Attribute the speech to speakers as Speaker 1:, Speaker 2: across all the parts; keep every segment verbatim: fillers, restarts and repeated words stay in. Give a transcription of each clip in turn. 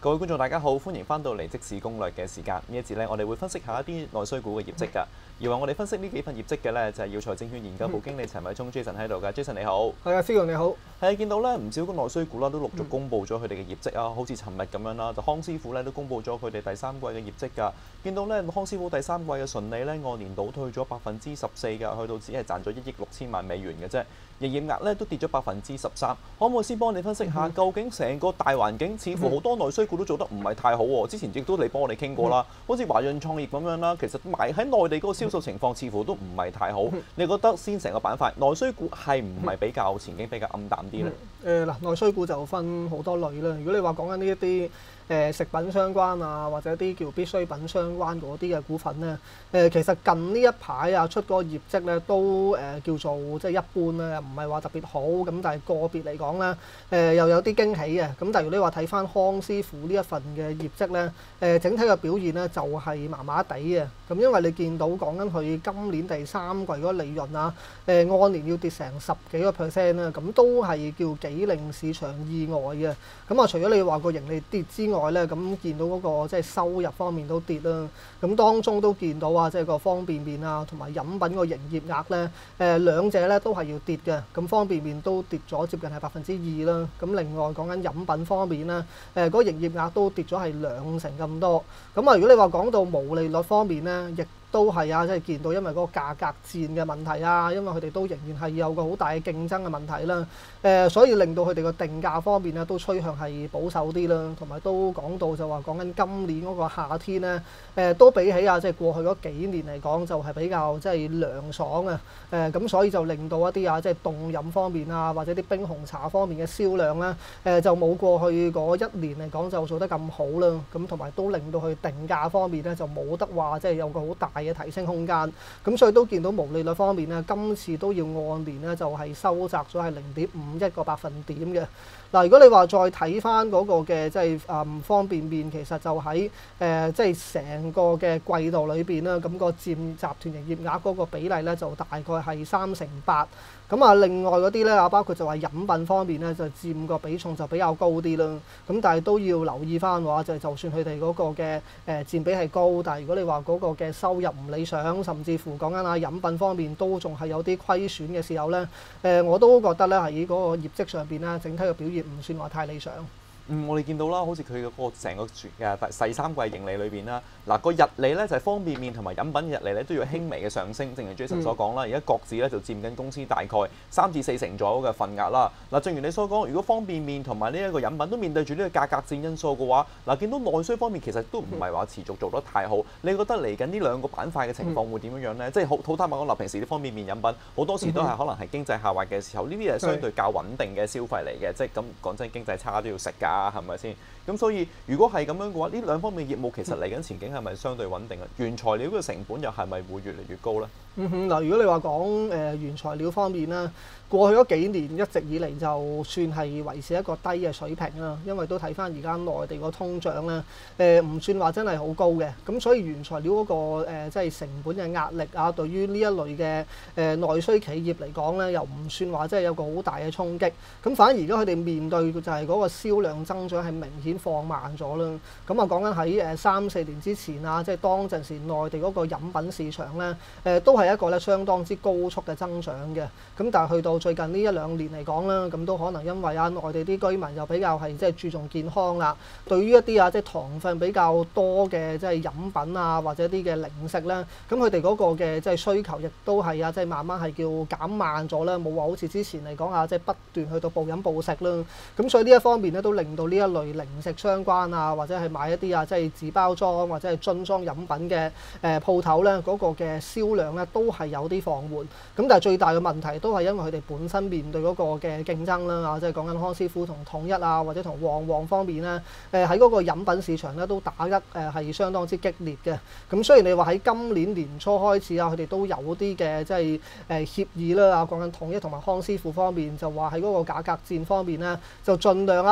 Speaker 1: 各位觀眾大家好，歡迎翻到嚟即時攻略嘅時間。呢一節咧，我哋會分析下一啲內需股嘅業績㗎。而話我哋分析呢幾份業績嘅咧，就係耀才證券研究部經理陳偉聰 Jason 喺度㗎。Jason 你好，
Speaker 2: 係啊，思陽你好。
Speaker 1: 係見到咧唔少個內需股啦，都陸續公布咗佢哋嘅業績啊，好似尋日咁樣啦，就康師傅咧都公布咗佢哋第三季嘅業績㗎。見到咧康師傅第三季嘅純利咧按年倒退咗百分之十四㗎，去到只係賺咗一億六千萬美元嘅啫。營業額咧都跌咗百分之十三。可唔可以先幫你分析下，究竟成個大環境似乎好多內需股都做得唔係太好喎？之前亦都你幫我哋傾過啦，好似華潤創業咁樣啦，其實賣喺內地嗰個銷售情況似乎都唔係太好。你覺得先成個板塊內需股係唔係比較前景比較暗淡啲呢？
Speaker 2: 誒嗱、呃，內需股就分好多類啦。如果你話講緊呢一啲誒食品相關啊，或者啲叫必需品相關嗰啲嘅股份咧，誒、呃、其實近呢一排啊出嗰個業績咧都誒、呃、叫做即係一般啦，唔係話特別好咁，但係個別嚟講咧，誒、呃、又有啲驚喜嘅。咁但係如果你話睇翻康師傅呢一份嘅業績咧，誒、呃、整體嘅表現咧就係麻麻地嘅。咁因為你見到講緊佢今年第三季嗰個利潤啊，誒、呃、按年要跌成十幾個 percent 啦，咁都係叫幾令市場意外嘅。咁啊，除咗你話個盈利跌之外咧，咁見到嗰個即係收入方面都跌啦。咁當中都見到啊，即係個方便麵啊同埋飲品個營業額咧，誒兩者咧都係要跌嘅。咁方便麵都跌咗接近係百分之二啦。咁另外講緊飲品方面咧，誒嗰個營業額都跌咗係兩成咁多。咁啊，如果你話講到毛利率方面咧，亦都係啊，即係見到因為嗰個價格戰嘅問題啊，因為佢哋都仍然係有個好大嘅競爭嘅問題啦。誒、呃，所以令到佢哋個定價方面咧都趨向係保守啲啦，同埋都講到就話講緊今年嗰個夏天咧，誒、呃、都比起啊即係過去嗰幾年嚟講就係比較即係涼爽啊。誒、呃、咁所以就令到一啲啊即係凍飲方面啊或者啲冰紅茶方面嘅銷量咧，誒、呃、就冇過去嗰一年嚟講就做得咁好啦。咁同埋都令到佢定價方面咧就冇得話即係有個好大嘅提升空間，咁所以都見到毛利率方面咧，今次都要按年咧就係收窄咗係零點五一個百分點嘅。嗱，如果你話再睇翻嗰個嘅即係誒方便麵，其實就喺誒即係成個嘅季度裏邊啦，咁個佔集團營業額嗰個比例咧就大概係三成八。咁啊，另外嗰啲咧啊，包括就話飲品方面咧，就佔個比重就比較高啲啦。咁但係都要留意翻話，就係就算佢哋嗰個嘅誒佔比係高，但係如果你話嗰個嘅收入唔理想，甚至乎講緊啊飲品方面都仲係有啲虧損嘅時候咧，誒我都覺得咧喺嗰個業績上邊咧，整體嘅表現唔算話太理想。
Speaker 1: 嗯，我哋見到啦，好似佢嗰個成個誒第三季盈利裏邊啦，嗱個日利咧就係方便麵同埋飲品日利咧都要輕微嘅上升，正如 Jason 所講啦，而家各自咧就佔緊公司大概三至四成左右嘅份額啦。嗱，正如你所講，如果方便麵同埋呢一個飲品都面對住呢個價格戰因素嘅話，嗱見到內需方面其實都唔係話持續做得太好。你覺得嚟緊呢兩個板塊嘅情況會點樣樣咧？嗯、即係好好坦白講，嗱平時啲方便麵飲品好多時都係可能係經濟下滑嘅時候，呢啲係相對較穩定嘅消費嚟嘅，即係咁講真，經濟差都要食㗎。係咪先？咁所以如果係咁樣嘅話，呢兩方面業務其實嚟緊前景係咪相對穩定啊？原材料嘅成本又係咪會越嚟越高咧？
Speaker 2: 嗯哼，嗱，如果你話講誒原材料方面啦，過去嗰幾年一直以嚟就算係維持一個低嘅水平啦，因為都睇翻而家內地個通脹咧，誒唔算話真係好高嘅，咁所以原材料嗰個誒即係成本嘅壓力啊，對於呢一類嘅誒內需企業嚟講咧，又唔算話真係有個好大嘅衝擊，咁反而而家佢哋面對就係嗰個銷量增長係明顯放慢咗啦。咁啊講緊喺誒三四年之前啊，即係當陣時內地嗰個飲品市場咧，誒都係係一個咧相當之高速嘅增長嘅，咁但係去到最近呢一兩年嚟講啦，咁都可能因為啊內地啲居民又比較係即係注重健康啦，對於一啲啊即係糖分比較多嘅即係飲品啊或者啲嘅零食咧，咁佢哋嗰個嘅即係需求亦都係啊即係慢慢係叫減慢咗啦，冇話好似之前嚟講啊即係不斷去到暴飲暴食啦，咁所以呢一方面咧都令到呢一類零食相關啊或者係買一啲啊即係紙包裝或者係樽裝飲品嘅誒鋪頭咧嗰個嘅銷量咧，都係有啲放緩，咁但係最大嘅問題都係因為佢哋本身面對嗰個嘅競爭啦，啊，即係講緊康師傅同統一啊，或者同旺旺方面咧，誒喺嗰個飲品市場咧都打得誒係相當之激烈嘅。咁雖然你話喺今年年初開始啊，佢哋都有啲嘅即係誒協議啦，啊，講緊統一同埋康師傅方面就話喺嗰個價格戰方面咧，就盡量啊係要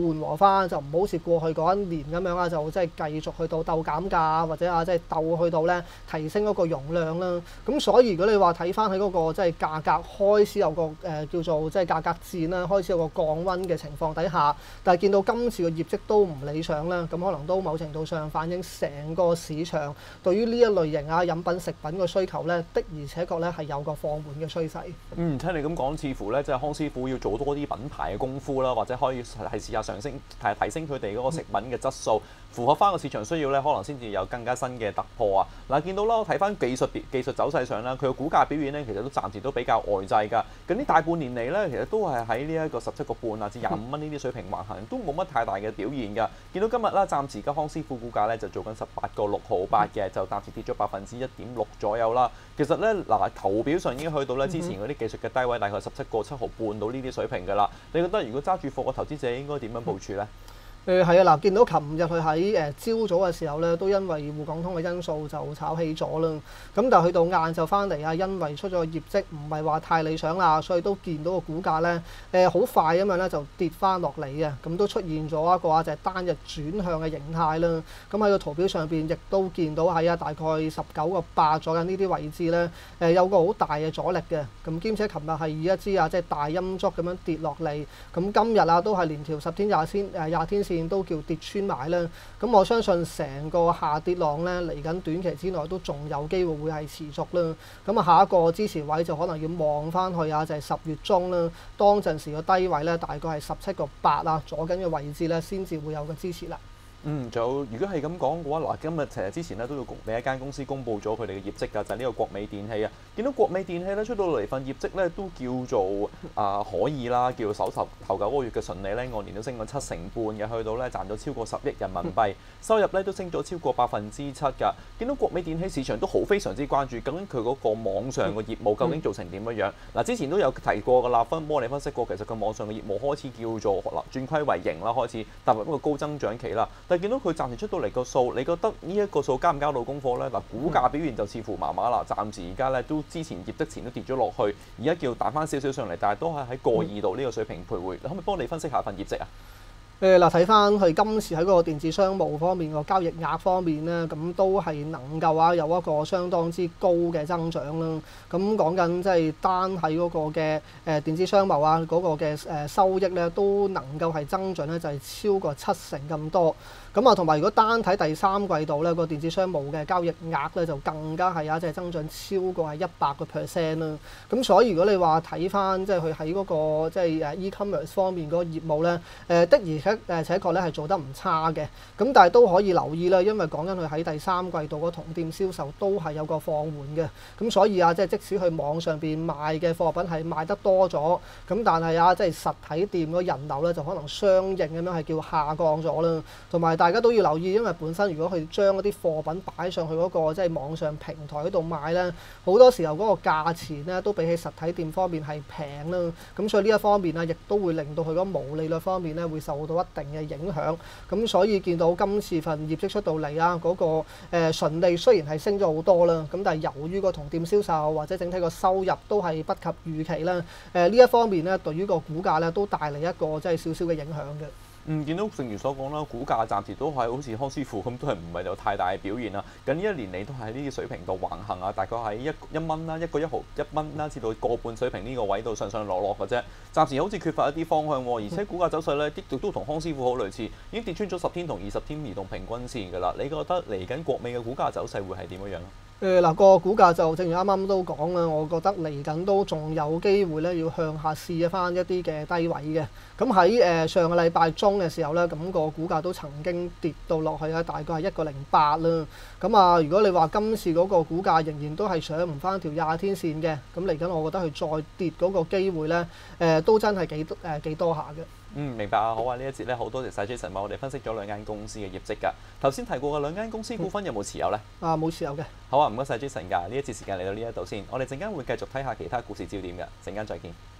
Speaker 2: 緩和翻，就唔好似過去嗰一年咁樣啊，就即係繼續去到鬥減價或者啊，即係鬥去到咧提升嗰個容量啦。咁所以如果你話睇翻喺嗰個即係價格開始有個誒、呃、叫做即係價格戰啦，開始有個降溫嘅情況底下，但係見到今次嘅業績都唔理想啦，咁可能都某程度上反映成個市場對於呢一類型啊飲品食品嘅需求咧，的而且確咧係有個放緩嘅趨勢。
Speaker 1: 嗯，聽你咁講，似乎咧即係康師傅要做多啲品牌嘅功夫啦，或者可以係試下上升，係提升佢哋嗰個食品嘅質素，符合翻個市場需要咧，可能先至有更加新嘅突破啊！嗱，見到啦，我睇翻技術技術走勢上啦，佢嘅股價表現咧，其實都暫時都比較呆滯㗎。近呢大半年嚟咧，其實都係喺呢一個十七個半啊至廿五蚊呢啲水平橫行，都冇乜太大嘅表現㗎。見到今日啦，暫時嘅康師傅股價咧就做緊十八個六毫八嘅，就暫時跌咗百分之一點六左右啦。其實咧嗱，圖表上已經去到咧之前嗰啲技術嘅低位，大概十七個七毫半到呢啲水平㗎啦。你覺得如果揸住貨嘅投資者應該點樣部署咧？
Speaker 2: 誒係啊，嗱，見到琴日佢喺誒朝早嘅時候咧，都因為滬港通嘅因素就炒起咗啦。咁但係去到晏晝翻嚟啊，因為出咗個業績唔係話太理想啦，所以都見到個股價咧誒好快咁樣咧就跌翻落嚟嘅。咁都出現咗一個啊就係單日轉向嘅形態啦。咁喺個圖表上邊亦都見到喺啊大概十九個八左右呢啲位置咧誒有個好大嘅阻力嘅。咁兼且琴日係以一支啊即係大陰燭咁樣跌落嚟。咁今日啊都係連條十天廿天誒廿天線都叫跌穿埋啦，咁我相信成個下跌浪咧嚟緊短期之內都仲有機會會係持續啦。咁啊下一個支持位就可能要望翻去啊，就係十月中啦，當陣時個低位咧大概係十七個八啊，左緊嘅位置咧先至會有個支持啦。
Speaker 1: 嗯，仲有如果係咁講嘅話，嗱，今日其實之前咧都要另一間公司公布咗佢哋嘅業績㗎，就係、是、呢個國美電器啊。見到國美電器咧出到嚟份業績咧都叫做啊、呃、可以啦，叫做首頭頭九個月嘅純利咧按年都升咗七成半嘅，去到咧賺咗超過十億人民幣，收入咧都升咗超過百分之七㗎。見到國美電器市場都好非常之關注，究竟佢嗰個網上嘅業務究竟做成點樣樣？嗱，之前都有提過㗎啦，分幫你分析過，其實佢網上嘅業務開始叫做嗱轉虧為盈啦，開始踏入一個高增長期啦。但係見到佢暫時出到嚟個數，你覺得呢一個數交唔交到功課咧？嗱，股價表現就似乎麻麻啦，暫時而家咧都之前業績前都跌咗落去，而家叫彈翻少少上嚟，但係都係喺過二度呢個水平徘徊。你可唔可以幫你分析下份業績啊？誒
Speaker 2: 嗱，睇翻佢今次喺嗰個電子商務方面個交易額方面咧，咁都係能夠啊有一個相當之高嘅增長啦。咁講緊即係單喺嗰個嘅誒電子商務啊嗰個嘅誒收益咧，都能夠係增長咧就係超過七成咁多。咁啊，同埋如果單睇第三季度咧，個電子商務嘅交易額咧就更加係啊，即係增長超過係一百個 percent 啦。咁所以如果你話睇翻即係佢喺嗰個即係誒 e-commerce 方面嗰個業務咧，誒、呃、的而且誒且確咧係做得唔差嘅。咁但係都可以留意啦，因為講緊佢喺第三季度嗰同店銷售都係有個放緩嘅。咁所以啊，即係即使佢網上邊賣嘅貨品係賣得多咗，咁但係啊，即係實體店嗰人流咧就可能相應咁樣係叫下降咗啦。同埋大家都要留意，因為本身如果佢將嗰啲貨品擺上去嗰個即係網上平台嗰度賣咧，好多時候嗰個價錢咧都比起實體店方面係平啦。咁所以呢一方面啊，亦都會令到佢嗰個毛利率方面咧會受到一定嘅影響。咁所以見到今次份業績出到嚟啊，嗰個誒純利雖然係升咗好多啦，咁但係由於個同店銷售或者整體個收入都係不及預期啦。誒呢一方面咧，對於個股價咧都帶嚟一個即係少少嘅影響嘅。
Speaker 1: 嗯，見到正如所講啦，股價暫時都係好似康師傅咁，都係唔係有太大嘅表現啦。近呢一年嚟都係喺呢啲水平度橫行啊，大概喺一一蚊啦，一個一毫一蚊啦，至到個半水平呢個位度上上落落嘅啫。暫時好似缺乏一啲方向喎，而且股價走勢咧，亦都同康師傅好類似，已經跌穿咗十天同二十天移動平均線㗎啦。你覺得嚟緊國美嘅股價走勢會係點樣樣咧？誒
Speaker 2: 嗱個股價就正如啱啱都講啦，我覺得嚟緊都仲有機會咧，要向下試翻一啲嘅低位嘅。咁喺誒上個禮拜中嘅時候咧，咁、那個股價都曾經跌到落去啊，大概係一個零八啦。咁啊，如果你話今次嗰個股價仍然都係上唔翻條廿天線嘅，咁嚟緊我覺得佢再跌嗰個機會咧，誒、呃、都真係幾誒幾多下嘅。
Speaker 1: 嗯，明白啊，好啊，呢一節咧好多謝晒 Jason 為我哋分析咗兩間公司嘅業績㗎。頭先提過嘅兩間公司股份有冇持有呢？
Speaker 2: 嗯、啊，冇持有嘅。
Speaker 1: 好啊，唔該晒 Jason 㗎。呢一節時間嚟到呢一度先，我哋陣間會繼續睇下其他股市焦點㗎。陣間再見。